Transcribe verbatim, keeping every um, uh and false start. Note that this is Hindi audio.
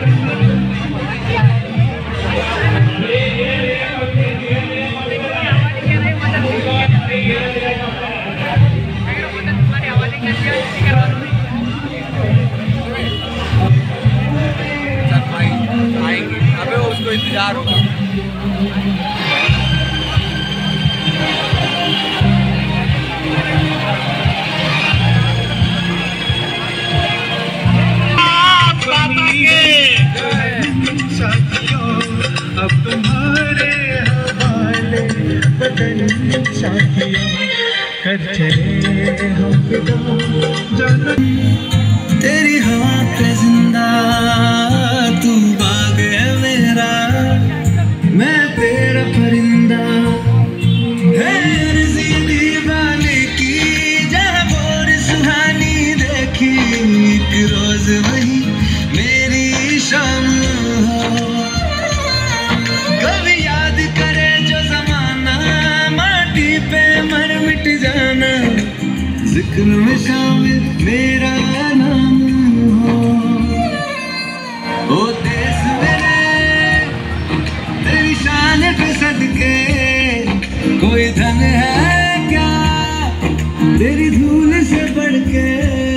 उसको इंतजार होगा। अब तुम्हारे हवाले बदन साथियों कर चले हम फिदा तेरी हवा पे जिंदा तू बाग है मेरा मैं तेरा परिंदा है अर्ज़ी दीवाने की जहाँ बोर सुहानी देखी एक रोज वही मेरी शाम हो कभी याद करे जो जमाना माटी पे मर मिट जाना जिक्र में शामिल मेरा नाम हो ओ देश मेरे तेरी शान पे सदके कोई धन है क्या तेरी धूल से बढ़ के